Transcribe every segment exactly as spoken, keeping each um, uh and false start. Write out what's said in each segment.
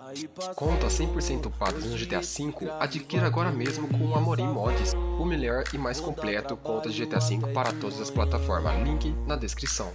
Conta cem por cento upadas no G T A cinco, adquira agora mesmo com o Amorim Mods, o melhor e mais completo conta de G T A cinco para todas as plataformas. Link na descrição.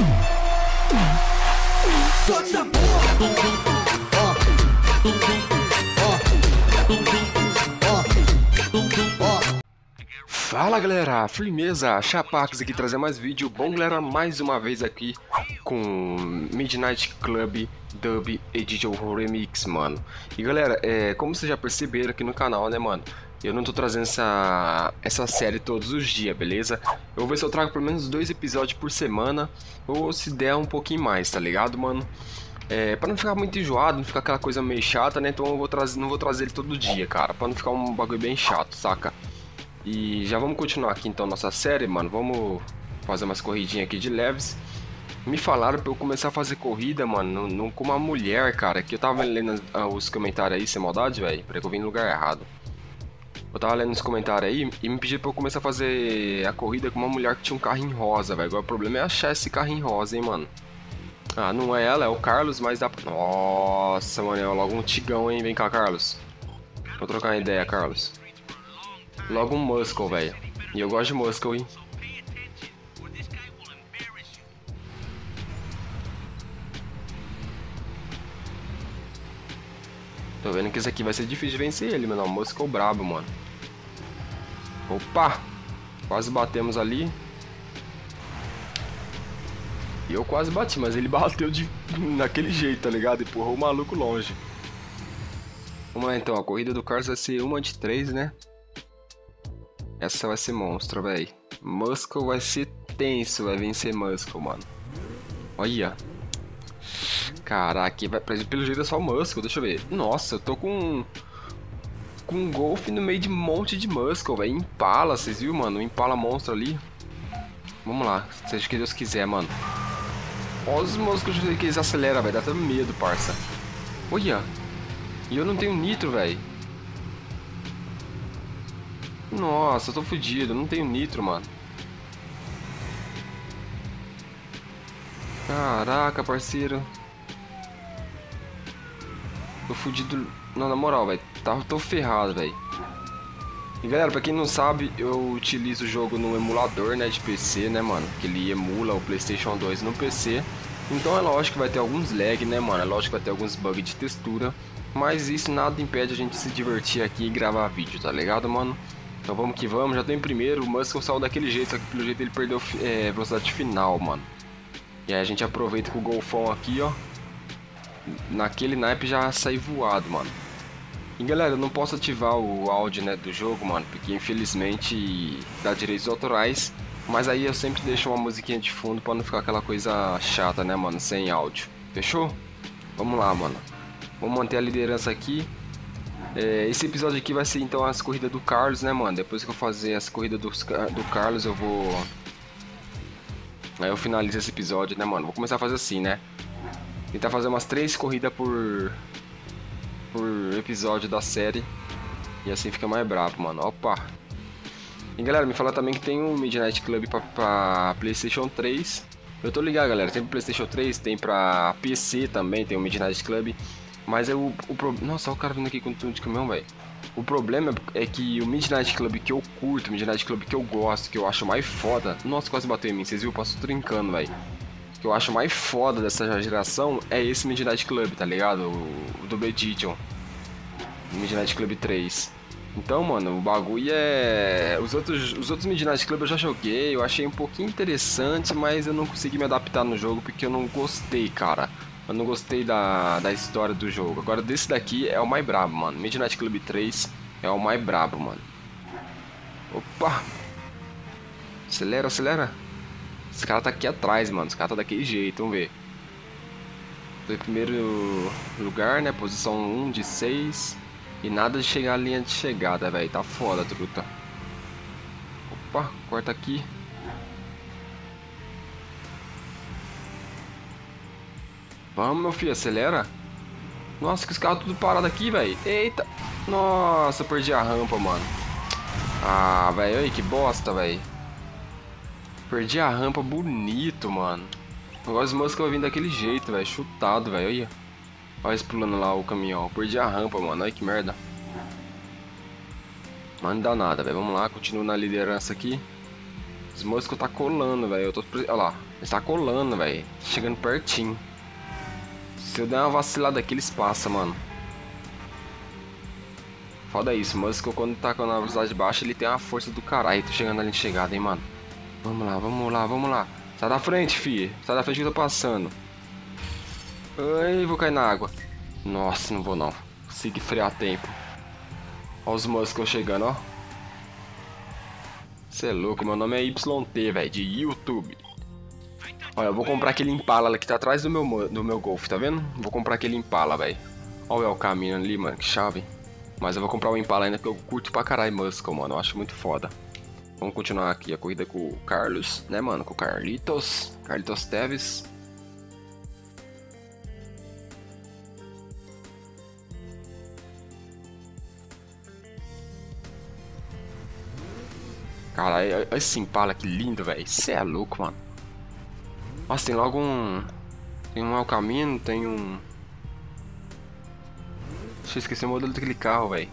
Fala galera, firmeza, Chapax aqui trazer mais vídeo. Bom galera, mais uma vez aqui com Midnight Club Dub Edition Remix, mano. E galera, é, como vocês já perceberam aqui no canal, né mano, eu não tô trazendo essa, essa série todos os dias, beleza? Eu vou ver se eu trago pelo menos dois episódios por semana, ou se der um pouquinho mais, tá ligado mano? É, pra não ficar muito enjoado, não ficar aquela coisa meio chata, né, então eu vou trazer, não vou trazer ele todo dia, cara, pra não ficar um bagulho bem chato, saca? E já vamos continuar aqui então nossa série, mano. Vamos fazer umas corridinhas aqui de leves. Me falaram pra eu começar a fazer corrida, mano, não com uma mulher, cara. Que eu tava lendo os comentários aí, sem maldade, velho. Peraí que eu vim no lugar errado. Eu tava lendo os comentários aí e me pediram pra eu começar a fazer a corrida com uma mulher que tinha um carrinho rosa, velho. Agora o problema é achar esse carrinho rosa, hein, mano. Ah, não é ela, é o Carlos, mas dá pra... Nossa, mano, é logo um tigão, hein. Vem cá, Carlos. Vou trocar uma ideia, Carlos. Logo um Muscle, velho. E eu gosto de Muscle, hein? Tô vendo que esse aqui vai ser difícil de vencer ele, mano. Muscle brabo, mano. Opa! Quase batemos ali. E eu quase bati, mas ele bateu de... naquele jeito, tá ligado? Empurrou o maluco longe. Vamos lá então, a corrida do Carlos vai ser uma de três, né? Essa vai ser monstro, velho. Muscle vai ser tenso, vai vencer Muscle, mano. Olha. Caraca, vai, pelo jeito é só o Muscle, deixa eu ver. Nossa, eu tô com... Com um Golf no meio de um monte de Muscle, velho. Impala, vocês viram, mano? O Impala monstro ali. Vamos lá, seja o que Deus quiser, mano. Olha os Muscle que eles aceleram, velho. Dá até medo, parça. Olha. E eu não tenho nitro, velho. Nossa, eu tô fudido, não tenho nitro, mano. Caraca, parceiro. Tô fudido. Não, na moral, velho. Tá, tô ferrado, velho. E galera, pra quem não sabe, eu utilizo o jogo no emulador, né, de P C, né, mano. Que ele emula o PlayStation dois no P C. Então é lógico que vai ter alguns lag, né, mano. É lógico que vai ter alguns bugs de textura. Mas isso nada impede a gente se divertir aqui e gravar vídeo, tá ligado, mano? Então vamos que vamos, já tô em primeiro, o Muscle saiu daquele jeito, só que pelo jeito ele perdeu é, velocidade final, mano. E aí a gente aproveita com o Golfão aqui, ó. Naquele naipe já sai voado, mano. E galera, eu não posso ativar o áudio, né, do jogo, mano, porque infelizmente dá direitos autorais. Mas aí eu sempre deixo uma musiquinha de fundo pra não ficar aquela coisa chata, né, mano, sem áudio. Fechou? Vamos lá, mano. Vamos manter a liderança aqui. É, esse episódio aqui vai ser então as corridas do Carlos, né, mano? Depois que eu fazer as corridas do, do Carlos, eu vou... Aí eu finalizo esse episódio, né, mano? Vou começar a fazer assim, né? Tentar fazer umas três corridas por... Por episódio da série. E assim fica mais brabo, mano. Opa! E galera, me fala também que tem um Midnight Club pra, pra PlayStation três. Eu tô ligado, galera. Tem pra PlayStation três, tem pra P C também, tem o Midnight Club. Mas é o, o pro... Nossa, olha o cara vindo aqui com tudo de caminhão, velho. O problema é que o Midnight Club que eu curto, o Midnight Club que eu gosto, que eu acho mais foda... Nossa, quase bateu em mim, vocês viram? Eu passo trincando, velho. Que eu acho mais foda dessa geração é esse Midnight Club, tá ligado? O, o do Edition. O Midnight Club três. Então, mano, o bagulho é... Os outros, os outros Midnight Club eu já joguei, eu achei um pouquinho interessante, mas eu não consegui me adaptar no jogo porque eu não gostei, cara. Eu não gostei da, da história do jogo. Agora desse daqui é o mais brabo, mano. Midnight Club três é o mais brabo, mano. Opa! Acelera, acelera. Esse cara tá aqui atrás, mano. Esse cara tá daquele jeito, vamos ver. Tô em primeiro lugar, né? Posição um de seis. E nada de chegar à linha de chegada, velho. Tá foda, truta. Opa, corta aqui. Vamos, meu filho, acelera. Nossa, que os carros tudo parado aqui, velho. Eita. Nossa, perdi a rampa, mano. Ah, velho, aí que bosta, velho. Perdi a rampa bonito, mano. Agora os Muscle vão vir daquele jeito, velho. Chutado, velho. Olha. Olha eles pulando lá o caminhão. Eu perdi a rampa, mano. Olha que merda. Mas não dá nada, velho. Vamos lá, continuo na liderança aqui. Os Muscle tá colando, velho. Eu tô... Olha lá. Ele tá colando, velho. Chegando pertinho. Se eu der uma vacilada aqui, eles passam, mano. Foda isso. O Muscle, quando tá com a velocidade baixa, ele tem uma força do caralho. Tô chegando ali de chegada, hein, mano. Vamos lá, vamos lá, vamos lá. Sai da frente, fi. Sai da frente que eu tô passando. Ai, vou cair na água. Nossa, não vou não. Consegui frear a tempo. Olha os Muscle chegando, ó. Cê é louco, meu nome é Y T, velho, de YouTube. Olha, eu vou comprar aquele Impala que tá atrás do meu, do meu Golf, tá vendo? Vou comprar aquele Impala, velho. Olha o caminho ali, mano, que chave. Mas eu vou comprar o Impala ainda porque eu curto pra caralho Muscle, mano. Eu acho muito foda. Vamos continuar aqui a corrida com o Carlos, né, mano? Com o Carlitos. Carlitos Teves. Caralho, olha esse Impala que lindo, velho. Cê é louco, mano. Nossa, tem logo um... Tem um El Camino, tem um... Deixa eu esquecer o modelo daquele carro, velho.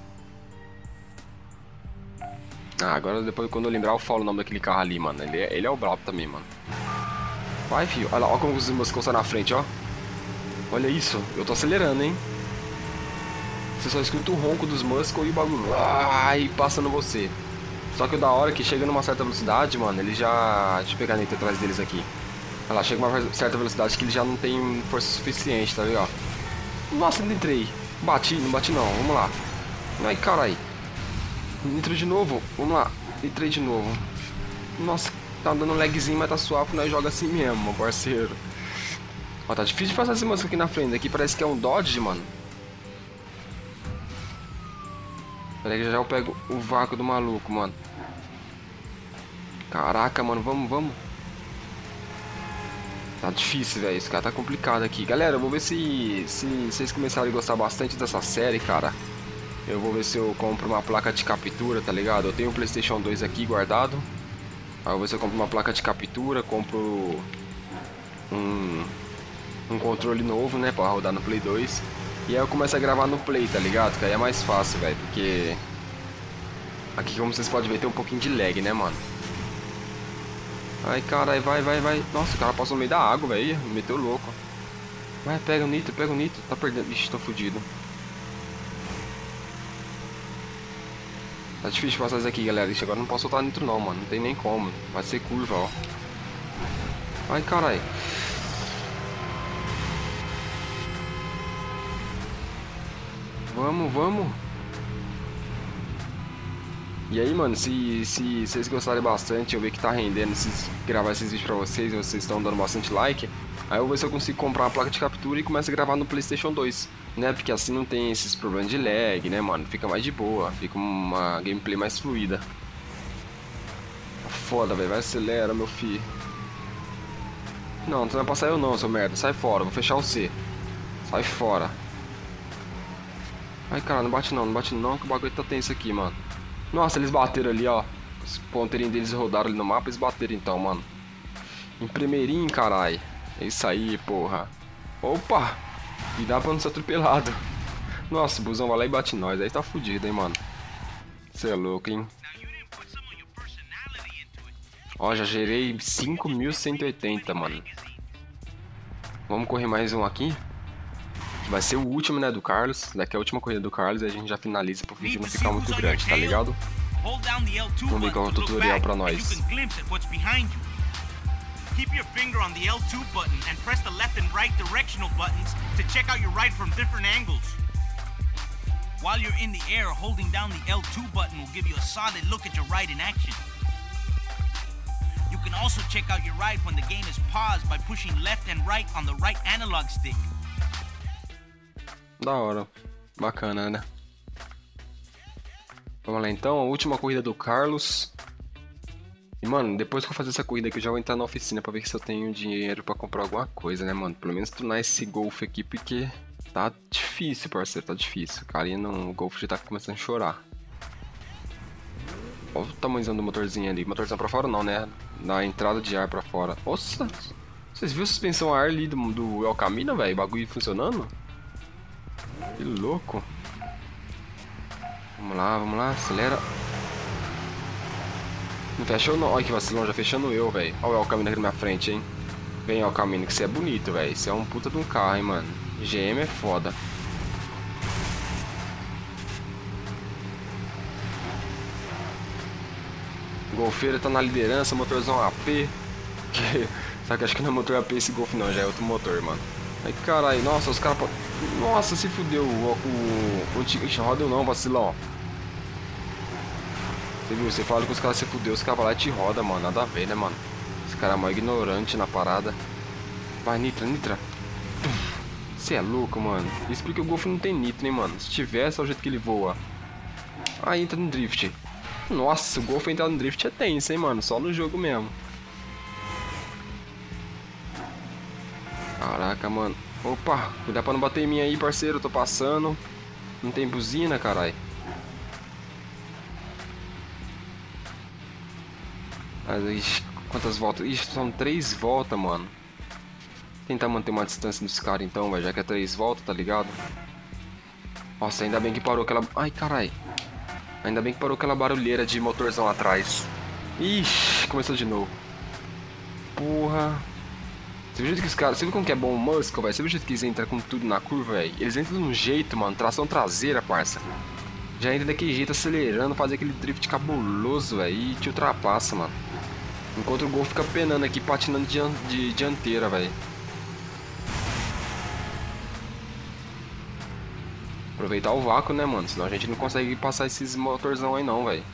Ah, agora depois quando eu lembrar eu falo o nome daquele carro ali, mano. Ele é, ele é o brabo também, mano. Vai, filho. Olha lá, olha como os Muscle estão na frente, ó. Olha isso. Eu tô acelerando, hein. Você só escuta o ronco dos Muscle e o bagulho. Ai, passando você. Só que o da hora é que chega numa certa velocidade, mano, ele já... Deixa eu pegar a neta atrás deles aqui. Olha lá, chega uma certa velocidade que ele já não tem força suficiente, tá ligado? Nossa, não entrei. Bati, não bati não, vamos lá. Ai, carai. Entrou de novo, vamos lá. Entrei de novo. Nossa, tá dando lagzinho, mas tá suave, nós joga assim mesmo, meu parceiro. Ó, tá difícil de passar esse música aqui na frente. Aqui parece que é um Dodge, mano. Peraí que já já eu pego o vácuo do maluco, mano. Caraca, mano, vamos, vamos. Tá difícil, velho. Esse cara tá complicado aqui. Galera, eu vou ver se, se vocês começarem a gostar bastante dessa série, cara. Eu vou ver se eu compro uma placa de captura, tá ligado? Eu tenho o PlayStation dois aqui guardado. Aí eu vou ver se eu compro uma placa de captura, compro um, um controle novo, né, pra rodar no Play dois. E aí eu começo a gravar no Play, tá ligado? Que aí é mais fácil, velho, porque... Aqui, como vocês podem ver, tem um pouquinho de lag, né, mano? Ai, caralho, vai, vai, vai. Nossa, o cara passou no meio da água, velho. Me meteu louco. Vai, pega o nitro, pega o nitro. Tá perdendo. Ixi, tô fudido. Tá difícil de passar isso aqui, galera. Ixi, agora não posso soltar nitro não, mano. Não tem nem como. Vai ser curva, ó. Ai, caralho. Vamos, vamos. E aí, mano, se, se vocês gostarem bastante, eu ver que tá rendendo esses, gravar esses vídeos pra vocês, e vocês estão dando bastante like, aí eu vou ver se eu consigo comprar uma placa de captura e começo a gravar no PlayStation dois, né? Porque assim não tem esses problemas de lag, né, mano? Fica mais de boa, fica uma gameplay mais fluida. Foda, velho, vai acelera, meu filho. Não, não vai passar eu não, seu merda, sai fora, vou fechar o C. Sai fora. Ai, cara, não bate não, não bate não, que o bagulho tá tenso aqui, mano. Nossa, eles bateram ali, ó. Os ponteirinhos deles rodaram ali no mapa, eles bateram então, mano. Em primeirinho, carai. É isso aí, porra. Opa! E dá pra não ser atropelado. Nossa, o busão vai lá e bate em nós. Aí tá fudido, hein, mano. Cê é louco, hein. Ó, já gerei cinco mil cento e oitenta, mano. Vamos correr mais um aqui. Vai ser o último, né, do Carlos. Daqui é a última corrida do Carlos e a gente já finaliza pro vídeo não ficar muito grande, tá ligado? Vamos ver qual é o tutorial pra nós. Keep your finger on the L two button and press the left and right directional buttons to check out your ride from different angles. While you're in the air, holding down the L two button will give you a solid look at your ride in action. You can also check out your ride when the game is paused by pushing left and right on the right analog stick. Da hora, bacana, né? Vamos lá então, a última corrida do Carlos. E mano, depois que eu fazer essa corrida aqui eu já vou entrar na oficina pra ver se eu tenho dinheiro pra comprar alguma coisa, né, mano? Pelo menos tornar esse Golf aqui, porque tá difícil, parceiro, tá difícil. O carinha no Golf já tá começando a chorar. Olha o tamanhozão do motorzinho ali. Motorzão pra fora não, né? Na entrada de ar pra fora. Nossa! Vocês viram a suspensão a ar ali do, do El Camino, velho? Bagulho funcionando? Que louco. Vamos lá, vamos lá, acelera. Não fechou não. Olha que vacilão, já fechando eu, velho. Olha o Alcamino aqui na minha frente, hein. Vem, Alcamino, que você é bonito, velho. Você é um puta de um carro, hein, mano. G M é foda. Golfeira tá na liderança, motorzão A P. Que... Só que acho que não é motor A P esse Golf não, já é outro motor, mano. Ai, caralho, nossa, os caras... Nossa, se fudeu o... O... O roda não, vacilão. Você viu, você fala que os caras se fudeu, os caras vão lá e te roda, mano. Nada a ver, né, mano. Esse cara é mó ignorante na parada. Vai, Nitra, Nitra. Você é louco, mano. Isso porque o Golf não tem nitro, hein, mano. Se tivesse, é o jeito que ele voa. Aí entra no drift. Nossa, o Golf entrar no drift é tenso, hein, mano. Só no jogo mesmo. Caraca, mano. Opa, cuidado pra não bater em mim aí, parceiro. Eu tô passando. Não tem buzina, caralho. Mas, ixi, quantas voltas? Ixi, são três voltas, mano. Tentar manter uma distância dos caras então, velho. Já que é três voltas, tá ligado? Nossa, ainda bem que parou aquela... Ai, caralho. Ainda bem que parou aquela barulheira de motorzão lá atrás. Ixi, começou de novo. Porra. Você viu o jeito que os caras... Você viu como que é bom o Muscle, velho? Você viu o jeito que eles entram com tudo na curva, velho? Eles entram de um jeito, mano. Tração traseira, parça. Já entra daquele jeito, acelerando, fazer aquele drift cabuloso, velho. E te ultrapassa, mano. Enquanto o Gol fica penando aqui, patinando de, de dianteira, velho. Aproveitar o vácuo, né, mano? Senão a gente não consegue passar esses motorzão aí, não, velho.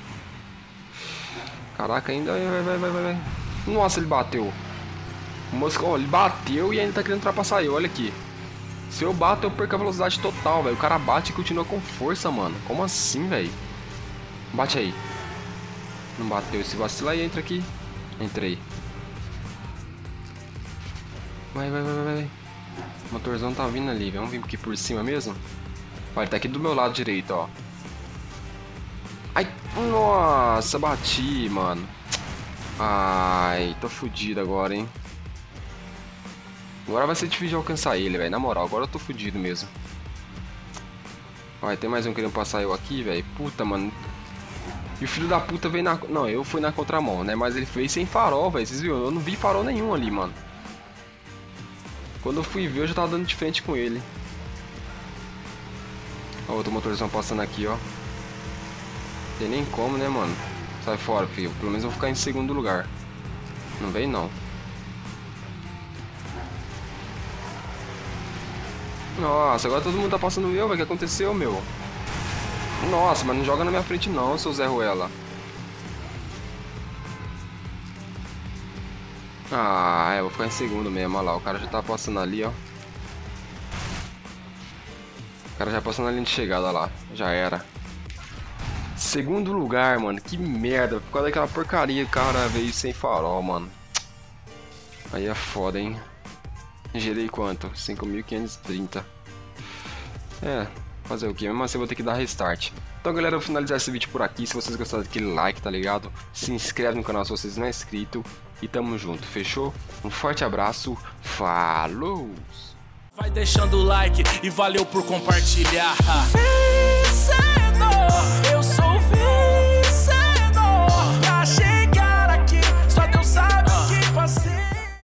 Caraca, ainda... Vai, vai, vai, vai, vai. Nossa, ele bateu. O Muscle, ó, ele bateu e ainda tá querendo ultrapassar eu, olha aqui. Se eu bato, eu perco a velocidade total, velho. O cara bate e continua com força, mano. Como assim, velho? Bate aí. Não bateu. Esse vacila aí, entra aqui. Entrei. Vai, vai, vai, vai, vai. O motorzão tá vindo ali. Vamos vir aqui por cima mesmo? Vai, ele tá aqui do meu lado direito, ó. Ai, nossa, bati, mano. Ai, tô fudido agora, hein. Agora vai ser difícil de alcançar ele, velho. Na moral, agora eu tô fudido mesmo. Vai, tem mais um querendo passar eu aqui, velho. Puta, mano. E o filho da puta veio na... Não, eu fui na contramão, né? Mas ele fez sem farol, velho. Vocês viram? Eu não vi farol nenhum ali, mano. Quando eu fui ver, eu já tava dando de frente com ele. Ó, outro motorzão passando aqui, ó. Tem nem como, né, mano? Sai fora, filho. Pelo menos eu vou ficar em segundo lugar. Não vem, não. Nossa, agora todo mundo tá passando eu, velho. O que aconteceu, meu? Nossa, mas não joga na minha frente não, seu Zé Ruela. Ah, é, eu vou ficar em segundo mesmo, olha lá. O cara já tá passando ali, ó. O cara já passou na linha de chegada, olha lá. Já era. Segundo lugar, mano. Que merda. Por causa daquela porcaria, o cara veio sem farol, mano. Aí é foda, hein. Gerei quanto? cinco mil quinhentos e trinta. É, fazer o que? Mesmo assim eu vou ter que dar restart. Então, galera, eu vou finalizar esse vídeo por aqui. Se vocês gostaram daquele like, tá ligado? Se inscreve no canal se vocês não é inscrito. E tamo junto, fechou? Um forte abraço. Falou! Vai deixando o like e valeu por compartilhar. Eu